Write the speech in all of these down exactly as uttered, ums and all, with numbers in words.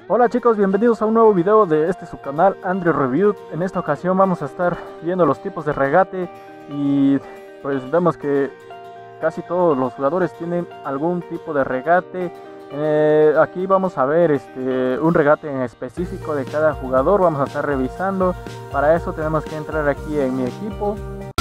Hola chicos, bienvenidos a un nuevo video de este su canal Andrew Review. En esta ocasión vamos a estar viendo los tipos de regate y pues vemos que casi todos los jugadores tienen algún tipo de regate. Eh, aquí vamos a ver este, un regate en específico de cada jugador, vamos a estar revisando. Para eso tenemos que entrar aquí en mi equipo.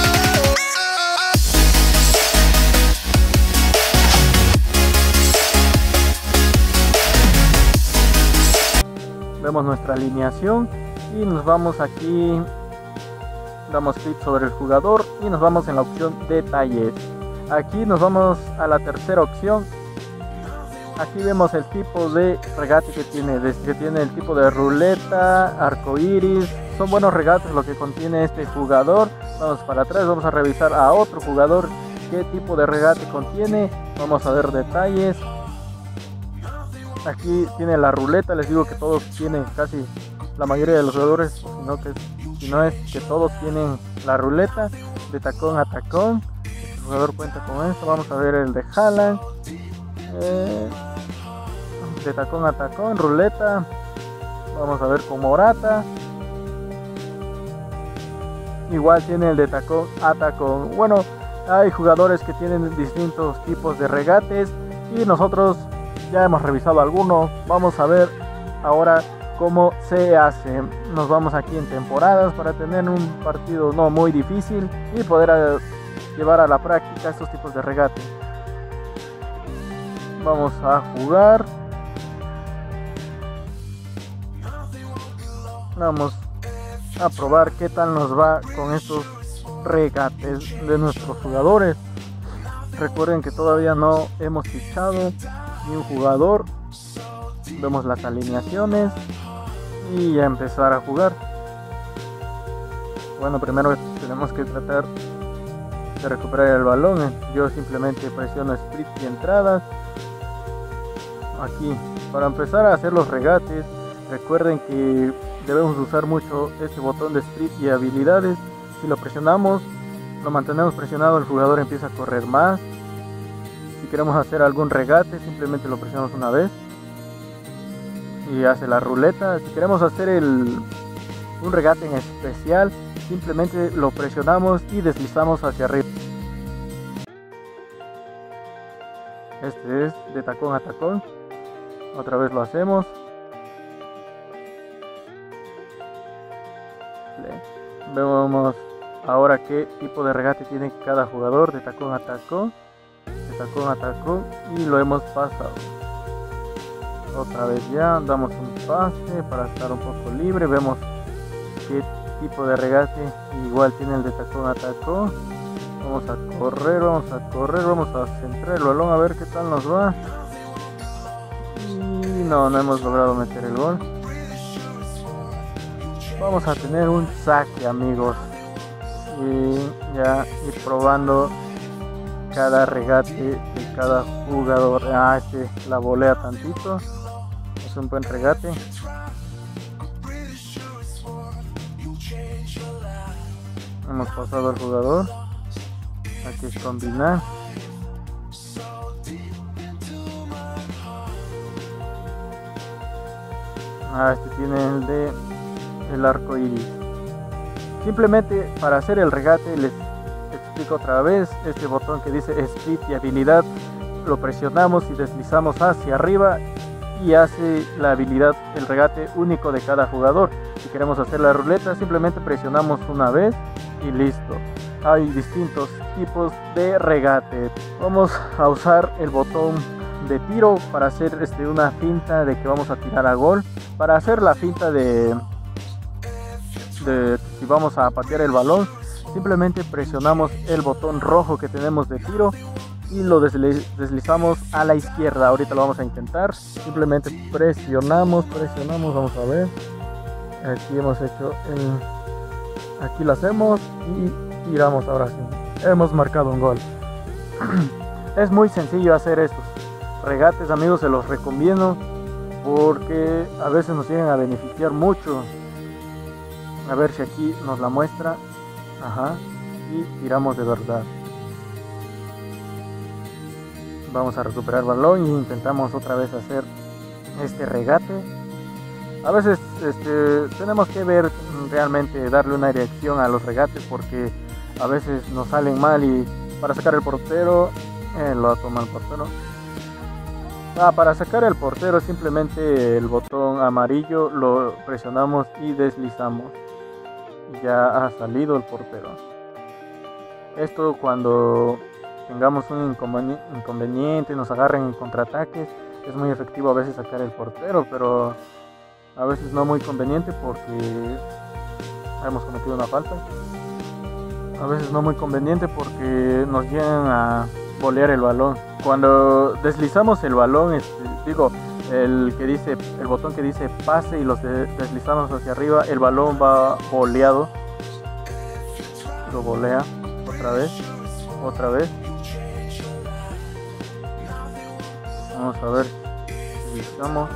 Vemos nuestra alineación y nos vamos aquí, damos clic sobre el jugador y nos vamos en la opción detalles. Aquí nos vamos a la tercera opción. Aquí vemos el tipo de regate que tiene, desde que tiene el tipo de ruleta, arco iris. Son buenos regates lo que contiene este jugador. Vamos para atrás, vamos a revisar a otro jugador qué tipo de regate contiene. Vamos a ver detalles. Aquí tiene la ruleta, les digo que todos tienen, casi la mayoría de los jugadores, sino que si no es que todos tienen la ruleta de tacón a tacón. El jugador cuenta con esto. Vamos a ver el de Haaland, eh, de tacón a tacón, ruleta. Vamos a ver con Morata. Igual tiene el de tacón a tacón. Bueno, hay jugadores que tienen distintos tipos de regates y nosotros ya hemos revisado algunos. Vamos a ver ahora cómo se hace. Nos vamos aquí en temporadas para tener un partido no muy difícil y poder a, llevar a la práctica estos tipos de regate. Vamos a jugar. Vamos a probar qué tal nos va con estos regates de nuestros jugadores. Recuerden que todavía no hemos fichado ni un jugador. Vemos las alineaciones y ya empezar a jugar. Bueno, primero tenemos que tratar de recuperar el balón. Yo simplemente presiono sprint y entradas. Aquí, para empezar a hacer los regates, recuerden que debemos usar mucho este botón de sprint y habilidades. Si lo presionamos, lo mantenemos presionado, el jugador empieza a correr más. Si queremos hacer algún regate, simplemente lo presionamos una vez y hace la ruleta. Si queremos hacer el, un regate en especial, simplemente lo presionamos y deslizamos hacia arriba. Este es de tacón a tacón. Otra vez lo hacemos. Vemos ahora qué tipo de regate tiene cada jugador de tacón a tacón. Tacón a tacón y lo hemos pasado. Otra vez ya damos un pase para estar un poco libre. Vemos qué tipo de regate igual tiene el de tacón a tacón. Vamos a correr, vamos a correr, vamos a centrar el balón a ver qué tal nos va. Y no, no hemos logrado meter el gol. Vamos a tener un saque, amigos, y ya ir probando cada regate de cada jugador. Ah, este la volea tantito. Es un buen regate. Hemos pasado al jugador. Aquí es combinar. Ah, este tiene el de el arco iris. Simplemente para hacer el regate les explico otra vez. Este botón que dice speed y habilidad lo presionamos y deslizamos hacia arriba y hace la habilidad, el regate único de cada jugador. Si queremos hacer la ruleta, simplemente presionamos una vez y listo. Hay distintos tipos de regate. Vamos a usar el botón de tiro para hacer este, una finta de que vamos a tirar a gol. Para hacer la finta de, de si vamos a patear el balón, simplemente presionamos el botón rojo que tenemos de tiro y lo deslizamos a la izquierda. Ahorita lo vamos a intentar. Simplemente presionamos, presionamos, vamos a ver. Aquí hemos hecho el... Aquí lo hacemos y tiramos. Ahora sí, hemos marcado un gol. Es muy sencillo hacer estos regates, amigos, se los recomiendo porque a veces nos llegan a beneficiar mucho. A ver si aquí nos la muestra. Ajá, y tiramos de verdad. Vamos a recuperar balón y intentamos otra vez hacer este regate. A veces este, tenemos que ver realmente, darle una dirección a los regates porque a veces nos salen mal y para sacar el portero, eh, lo toma el portero. Ah, para sacar el portero simplemente el botón amarillo lo presionamos y deslizamos. Y ya ha salido el portero. Esto cuando tengamos un inconveniente, nos agarren en contraataques, es muy efectivo a veces sacar el portero, pero a veces no muy conveniente porque hemos cometido una falta. A veces no muy conveniente porque nos llegan a volear el balón. Cuando deslizamos el balón, este, digo, el que dice, el botón que dice pase y los de, deslizamos hacia arriba, el balón va boleado. Lo volea otra vez, otra vez. Vamos a ver, deslizamos.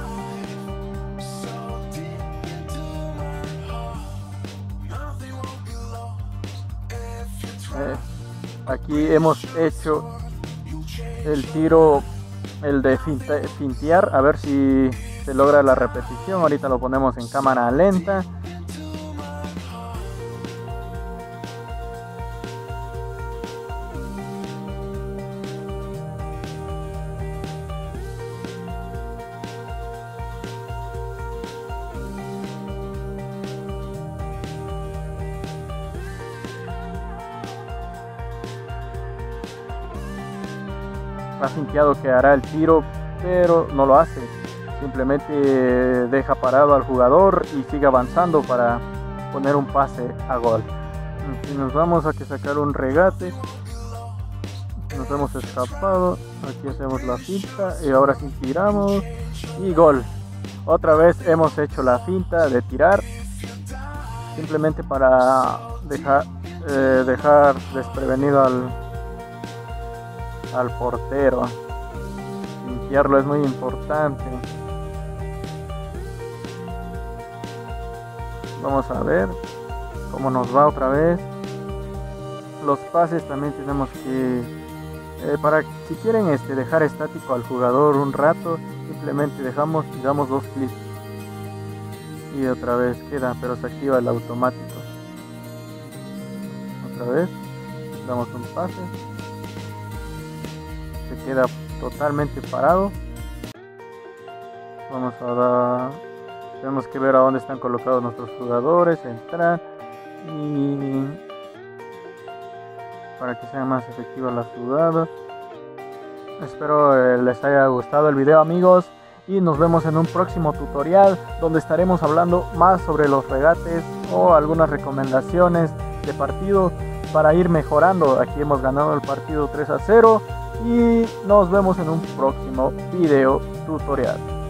Eh, aquí hemos hecho el tiro, el de finta, fintear, a ver si se logra la repetición. Ahorita lo ponemos en cámara lenta. Ha finteado que hará el tiro, pero no lo hace. Simplemente deja parado al jugador y sigue avanzando para poner un pase a gol. Si nos vamos a que sacar un regate, nos hemos escapado. Aquí hacemos la finta y ahora sí tiramos y gol. Otra vez hemos hecho la finta de tirar, simplemente para dejar, eh, dejar desprevenido al al portero. Limpiarlo es muy importante. Vamos a ver cómo nos va otra vez. Los pases también tenemos que eh, para si quieren este, dejar estático al jugador un rato, simplemente dejamos y damos dos clics y otra vez queda, pero se activa el automático. Otra vez damos un pase, se queda totalmente parado. Vamos a dar, tenemos que ver a dónde están colocados nuestros jugadores, entrar y para que sea más efectiva la jugada. Espero eh, les haya gustado el video, amigos, y nos vemos en un próximo tutorial donde estaremos hablando más sobre los regates o algunas recomendaciones de partido para ir mejorando. Aquí hemos ganado el partido tres a cero y nos vemos en un próximo video tutorial.